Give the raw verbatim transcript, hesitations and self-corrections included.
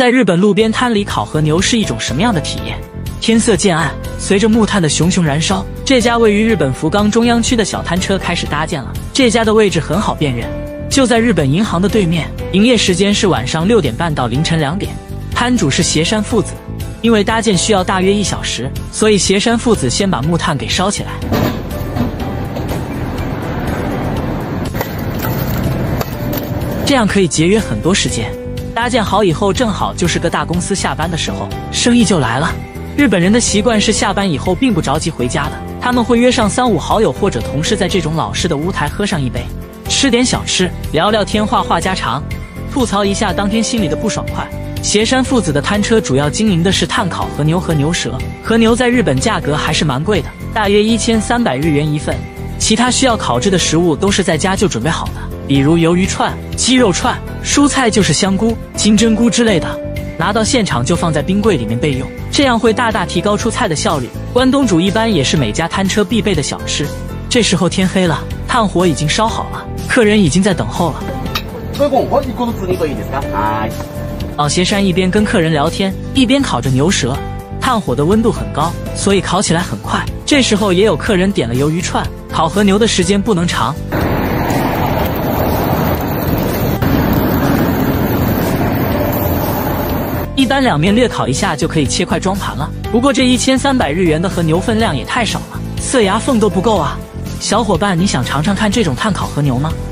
在日本路边摊里烤和牛是一种什么样的体验？天色渐暗，随着木炭的熊熊燃烧，这家位于日本福冈中央区的小摊车开始搭建了。这家的位置很好辨认，就在日本银行的对面，营业时间是晚上六点半到凌晨两点。摊主是斜山父子，因为搭建需要大约一小时，所以斜山父子先把木炭给烧起来。这样可以节约很多时间。搭建好以后，正好就是个大公司下班的时候，生意就来了。日本人的习惯是下班以后并不着急回家的，他们会约上三五好友或者同事，在这种老式的屋台喝上一杯，吃点小吃，聊聊天，话话家常，吐槽一下当天心里的不爽快。斜山父子的摊车主要经营的是炭烤和牛和牛舌，和牛在日本价格还是蛮贵的，大约一千三百日元一份。其他需要烤制的食物都是在家就准备好的，比如鱿鱼串、鸡肉串，蔬菜就是香菇、金针菇之类的，拿到现场就放在冰柜里面备用，这样会大大提高出菜的效率。关东煮一般也是每家摊车必备的小吃。这时候天黑了，炭火已经烧好了，客人已经在等候了。老斜山一边跟客人聊天，一边烤着牛舌，炭火的温度很高，所以烤起来很快。这时候也有客人点了鱿鱼串，烤和牛的时间不能长。一般两面略烤一下就可以切块装盘了。不过这一千三百日元的和牛分量也太少了，塞牙缝都不够啊！小伙伴，你想尝尝看这种炭烤和牛吗？